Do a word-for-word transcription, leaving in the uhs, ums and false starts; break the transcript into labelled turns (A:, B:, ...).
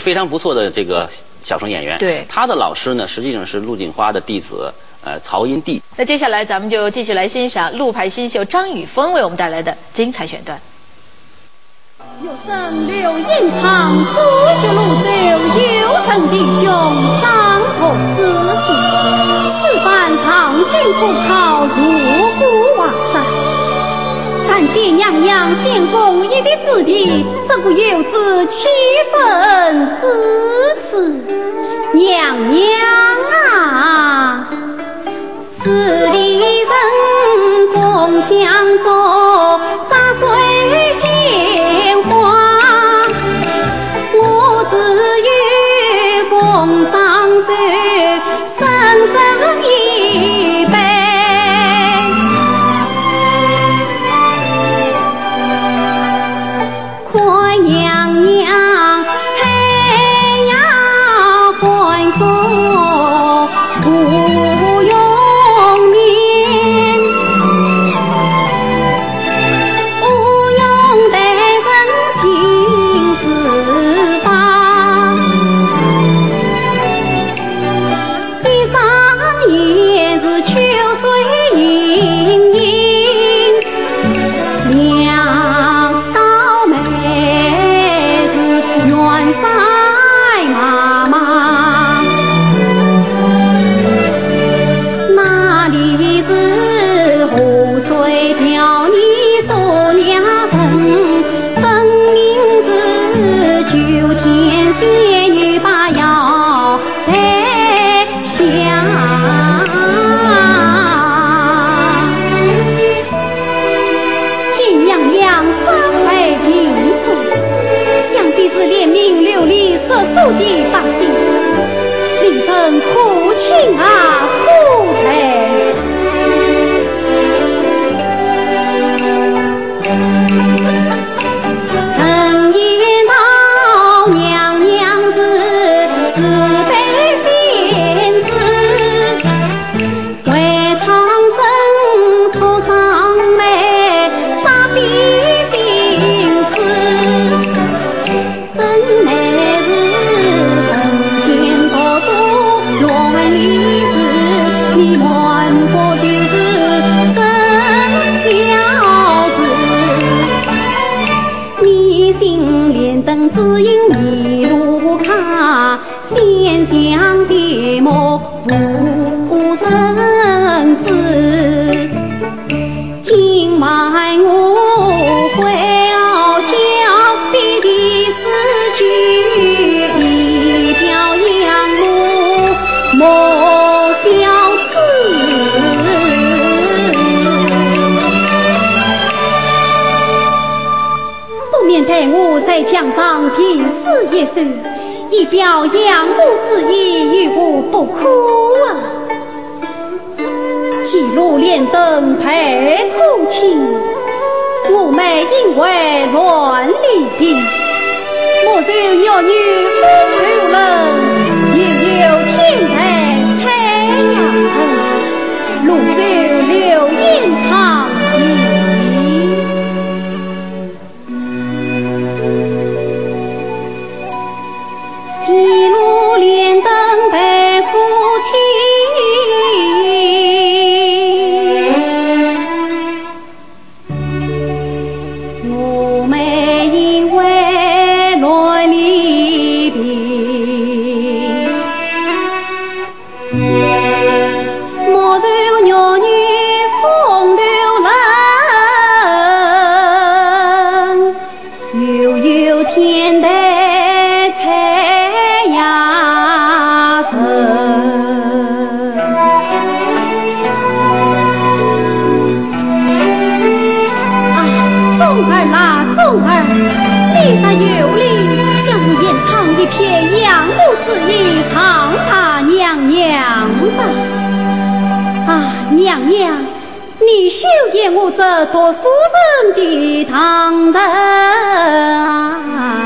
A: 非常不错的这个小生演员。
B: 对，
A: 他的老师呢，实际上是陆锦花的弟子，呃，曹荫娣。
B: 那接下来咱们就继续来欣赏陆牌新秀张雨峰为我们带来的精彩选段。
C: 有声柳荫唱，煮酒泸州，有声弟兄淌河丝丝，四番长军赴考，入谷瓦山。三姐娘娘献公义的子弟，这个有子屈身支持。娘娘啊，四里人共相助，杂碎鲜花，我只有共上手，深深一杯。快娘娘采呀关中不用面，不用待人情事发，地上也是秋水盈盈，两道眉是远塞妈妈，哪里是湖水调你说娘人，分明是九天仙女把药带下。见娘娘身为贫处，想必是怜悯流离失所的百姓，令人苦情啊苦悲。曾言道娘娘是慈悲仙子，为长生出上眉，傻逼心思，真乃是人间多多乱离事，你万不就是真小事。迷信连灯只因迷路卡，先相羡慕夫生子。今晚我会要交臂的死去，一条阳路莫相辞。不免待我在墙上题诗一首，以表仰慕之意，与我不可啊。记录连灯配苦情，我们因为乱离别，莫受鸟女不留人，又有天台采阳城，泸州柳荫长堤。记录连灯配苦情，我们因为乱离别，莫受鸟女风流人，又有天台采呀城。啊，钟儿啦钟儿，礼上有礼，将我演唱一篇仰慕之意，唱他娘娘吧。啊，娘娘，你休演我这读书人的堂堂。